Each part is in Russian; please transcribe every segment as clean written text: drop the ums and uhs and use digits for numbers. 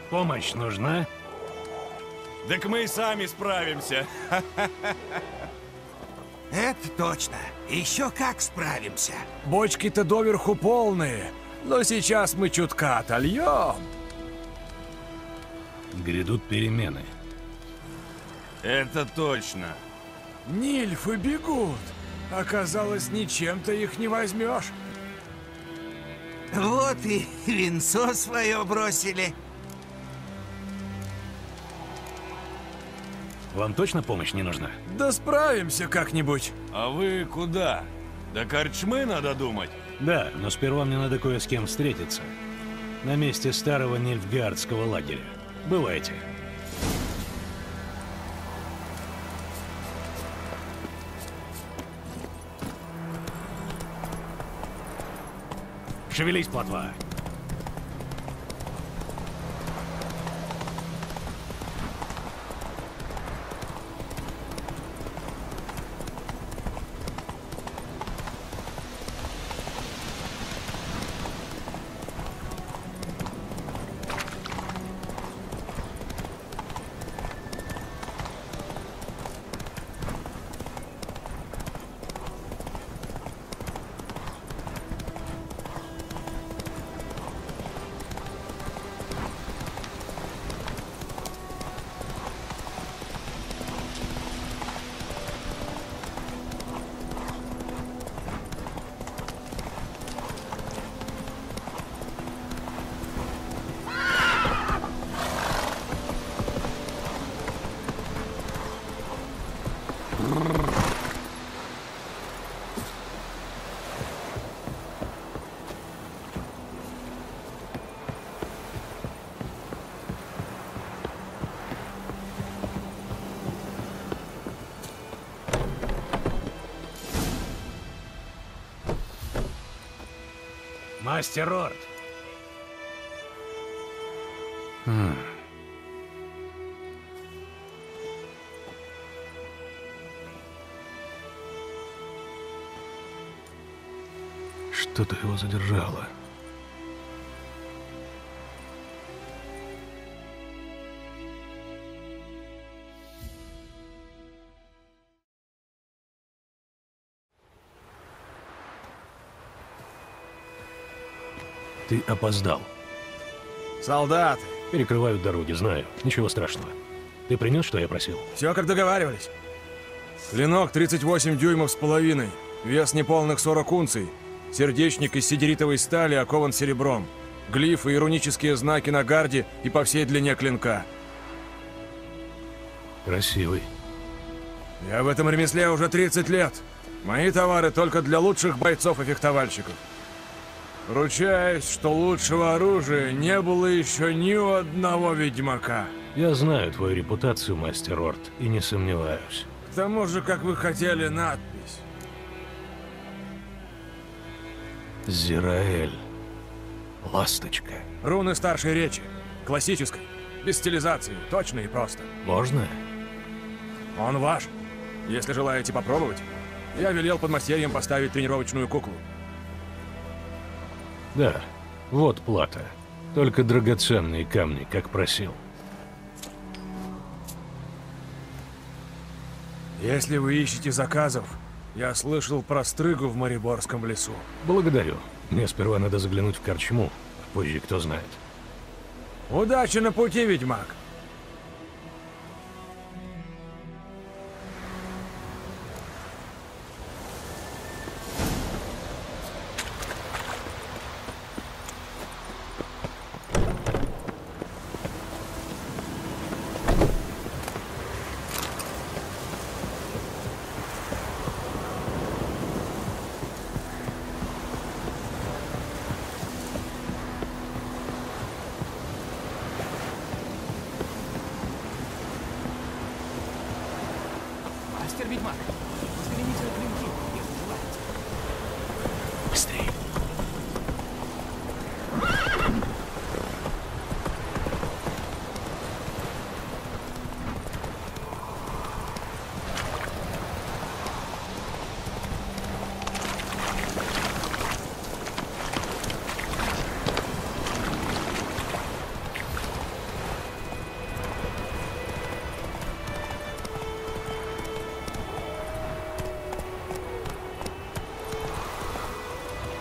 Помощь нужна? Так мы и сами справимся. Это точно. Еще как справимся. Бочки-то доверху полные, но сейчас мы чутка отольем. Грядут перемены. Это точно. Нильфы бегут. Оказалось, ничем-то их не возьмешь. Вот и винцо свое бросили. Вам точно помощь не нужна? Да справимся как-нибудь. А вы куда? До корчмы надо думать. Да, но сперва мне надо кое с кем встретиться. На месте старого Нильфгардского лагеря. Бывайте. Шевелись, плотва. Мастер Орд. Что-то его задержало. Ты опоздал. Солдаты. Перекрывают дороги, знаю. Ничего страшного. Ты принес, что я просил? Все как договаривались. Клинок 38 дюймов с половиной. Вес неполных 40 унций. Сердечник из сидеритовой стали окован серебром. Глифы и рунические знаки на гарде и по всей длине клинка. Красивый. Я в этом ремесле уже 30 лет. Мои товары только для лучших бойцов и фехтовальщиков. Ручаюсь, что лучшего оружия не было еще ни у одного ведьмака. Я знаю твою репутацию, мастер Орд, и не сомневаюсь. К тому же, как вы хотели, надпись. Зираэль. Ласточка. Руны старшей речи. Классической. Без стилизации. Точно и просто. Можно? Он ваш. Если желаете попробовать, я велел подмастерьям поставить тренировочную куклу. Да, вот плата. Только драгоценные камни, как просил. Если вы ищете заказов, я слышал про стрыгу в Мариборском лесу. Благодарю. Мне сперва надо заглянуть в корчму, позже кто знает. Удачи на пути, ведьмак!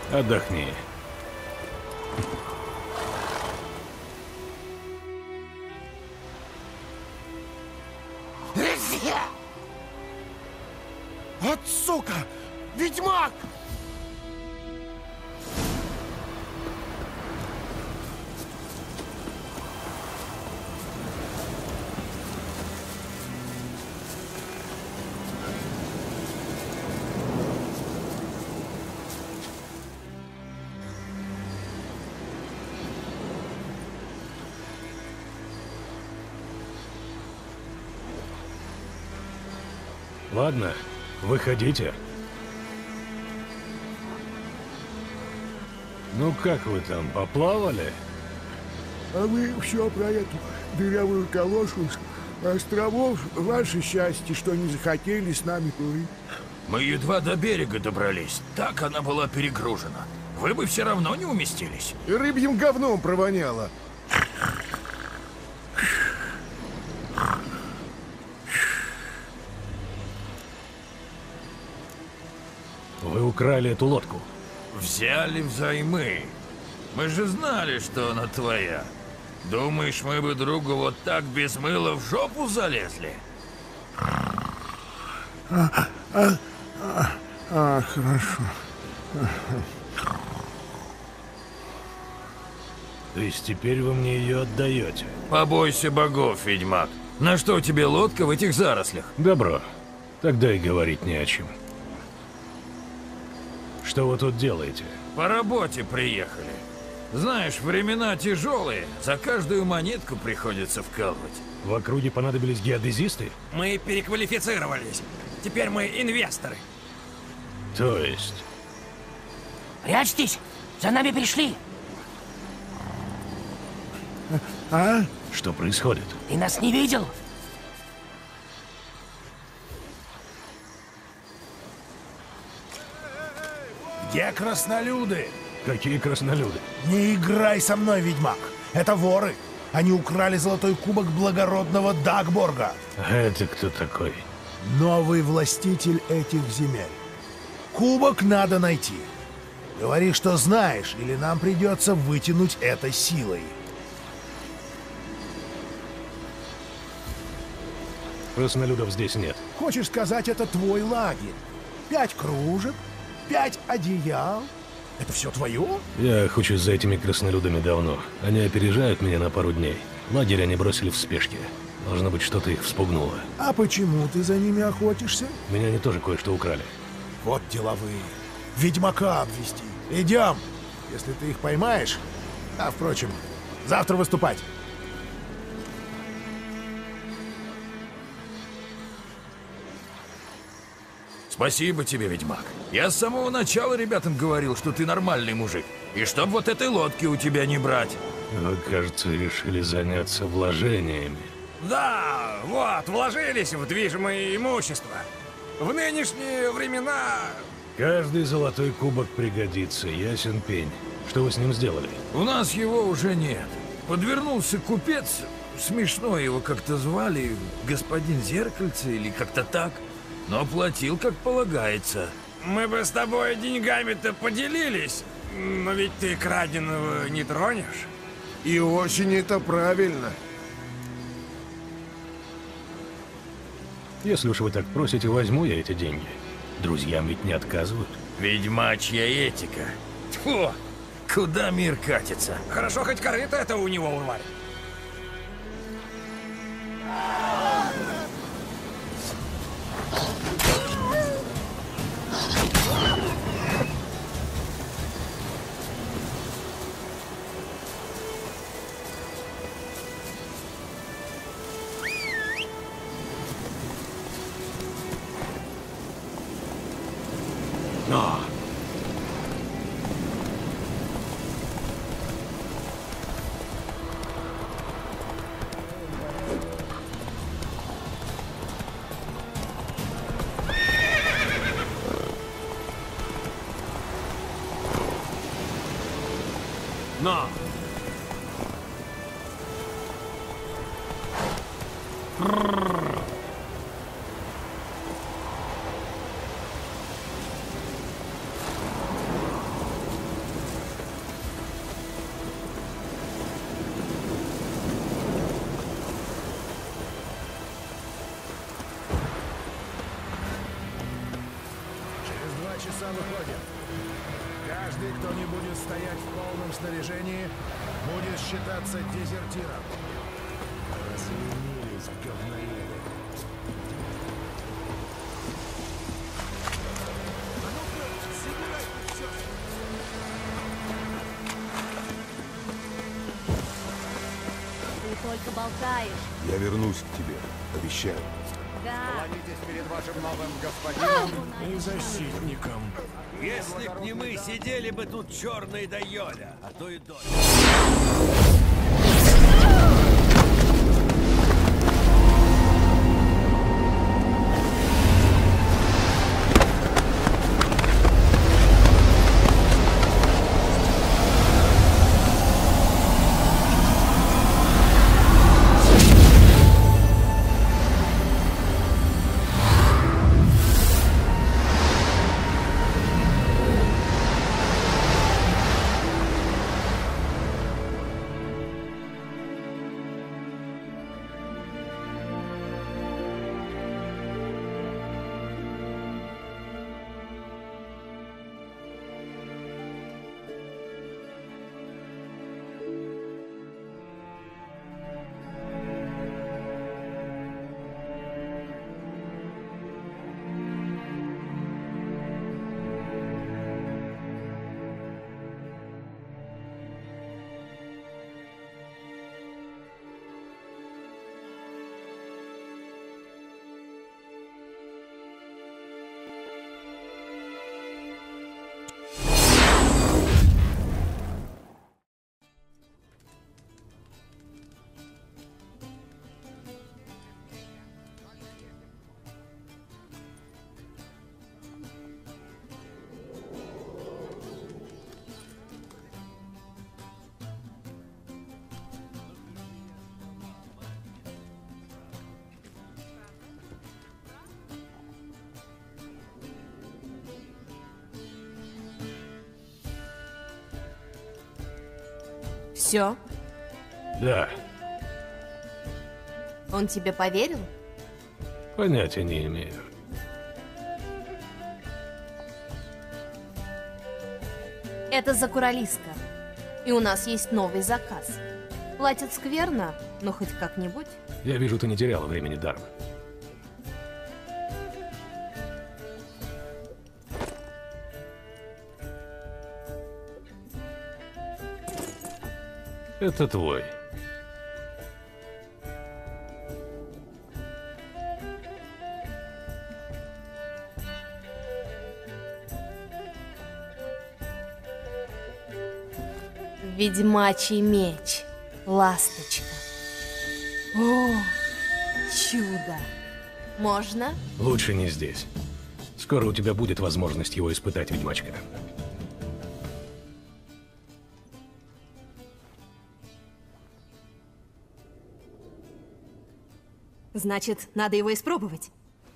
Отдохни. Вот сука! Ведьмак! Ладно, выходите. Ну как вы там, поплавали? А вы все про эту дырявую калошу с островов. Ваше счастье, что не захотели с нами плыть. Мы едва до берега добрались. Так она была перегружена. Вы бы все равно не уместились. И рыбьим говном провоняло. Вы украли эту лодку. Взяли взаймы. Мы же знали, что она твоя. Думаешь, мы бы другу вот так без мыла в жопу залезли? Хорошо. То есть теперь вы мне ее отдаете? Побойся богов, ведьмак. На что тебе лодка в этих зарослях? Добро. Тогда и говорить не о чем. Что вы тут делаете? По работе приехали. Знаешь, времена тяжелые. За каждую монетку приходится вкалывать. В округе понадобились геодезисты? Мы переквалифицировались. Теперь мы инвесторы. То есть... Прячьтесь! За нами пришли! Что происходит? Ты нас не видел? Где краснолюды? Какие краснолюды? Не играй со мной, ведьмак. Это воры. Они украли золотой кубок благородного Дагборга. А это кто такой? Новый властитель этих земель. Кубок надо найти. Говори, что знаешь, или нам придется вытянуть это силой. Краснолюдов здесь нет. Хочешь сказать, это твой лагерь? 5 кружек, 5 одеял. Это все твое? Я охочусь за этими краснолюдами давно. Они опережают меня на пару дней. Лагерь они бросили в спешке. Должно быть, что-то их вспугнуло. А почему ты за ними охотишься? Меня они тоже кое-что украли. Вот деловые. Ведьмака обвести. Идем, если ты их поймаешь. А, впрочем, завтра выступать. Спасибо тебе, ведьмак. Я с самого начала ребятам говорил, что ты нормальный мужик. И чтоб вот этой лодки у тебя не брать. Вы, кажется, решили заняться вложениями. Да, вот, вложились в движимое имущество. В нынешние времена... Каждый золотой кубок пригодится, ясен пень. Что вы с ним сделали? У нас его уже нет. Подвернулся купец, смешно его как-то звали, господин Зеркальце или как-то так. Но платил, как полагается. Мы бы с тобой деньгами-то поделились, но ведь ты краденого не тронешь. И очень это правильно. Если уж вы так просите, возьму я эти деньги. Друзьям ведь не отказывают. Ведьмачья этика. Тьфу! Куда мир катится? Хорошо, хоть корыто это у него урвали. Но! Но! часа выходят. Каждый, кто не будет стоять в полном снаряжении, будет считаться дезертиром. Разленились говноеды. Ты только болтаешь. Я вернусь к тебе, обещаю. Да. Перед вашим новым господином и защитником. Если б не мы, сидели бы тут черные до Йоля, а то и дольше. Все? Да, Он тебе поверил? понятия не имею. Это Закуралиска. И у нас есть новый заказ. Платят скверно, но хоть как-нибудь. Я вижу, ты не теряла времени даром. Это твой. Ведьмачий меч. Ласточка. О, чудо. Можно? Лучше не здесь. Скоро у тебя будет возможность его испытать, ведьмачка. Значит, надо его испробовать.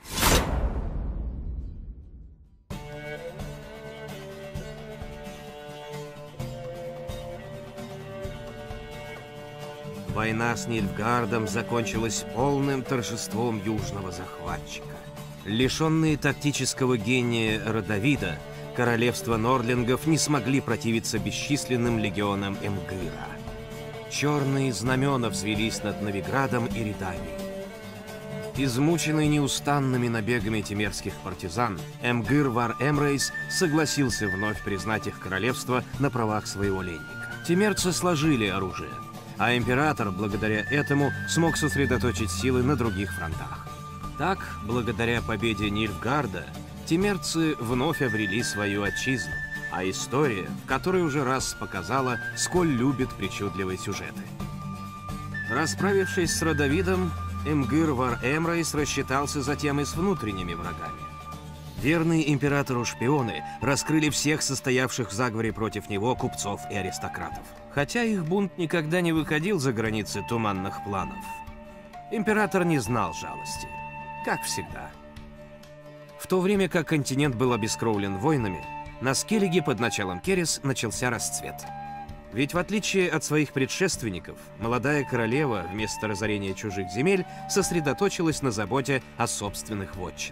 Война с Нильфгардом закончилась полным торжеством южного захватчика. Лишенные тактического гения Родовида, королевство Нордлингов не смогли противиться бесчисленным легионам Эмгыра. Черные знамена взвелись над Новиградом и Риданией. Измученный неустанными набегами темерских партизан, Эмгыр Вар Эмрейс согласился вновь признать их королевство на правах своего ленника. Темерцы сложили оружие, а император, благодаря этому, смог сосредоточить силы на других фронтах. Так, благодаря победе Нильфгарда, темерцы вновь обрели свою отчизну, а история, в которой уже раз показала, сколь любит причудливые сюжеты. Расправившись с Родовидом, Эмгыр Вар Эмрейс рассчитался затем и с внутренними врагами. Верные императору шпионы раскрыли всех состоявших в заговоре против него купцов и аристократов. Хотя их бунт никогда не выходил за границы туманных планов. Император не знал жалости, как всегда. В то время как континент был обескровлен войнами, на Скеллиге под началом Керес начался расцвет. Ведь в отличие от своих предшественников, молодая королева вместо разорения чужих земель сосредоточилась на заботе о собственных вотчинах.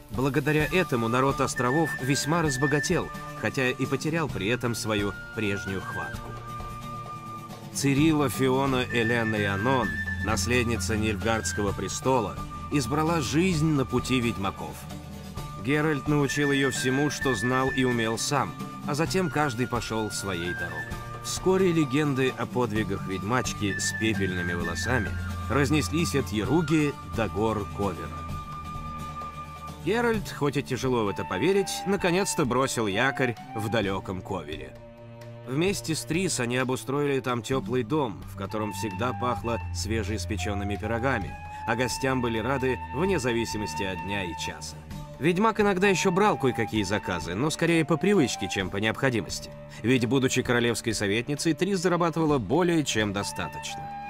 Благодаря этому народ островов весьма разбогател, хотя и потерял при этом свою прежнюю хватку. Цирилла Фиона Элена Рианон, наследница Нильфгардского престола, избрала жизнь на пути ведьмаков. Геральт научил ее всему, что знал и умел сам, а затем каждый пошел своей дорогой. Вскоре легенды о подвигах ведьмачки с пепельными волосами разнеслись от Яруги до гор Ковера. Геральт, хоть и тяжело в это поверить, наконец-то бросил якорь в далеком Ковере. Вместе с Трис они обустроили там теплый дом, в котором всегда пахло свежеиспеченными пирогами, а гостям были рады вне зависимости от дня и часа. Ведьмак иногда еще брал кое-какие заказы, но скорее по привычке, чем по необходимости. Ведь, будучи королевской советницей, Трис зарабатывала более чем достаточно.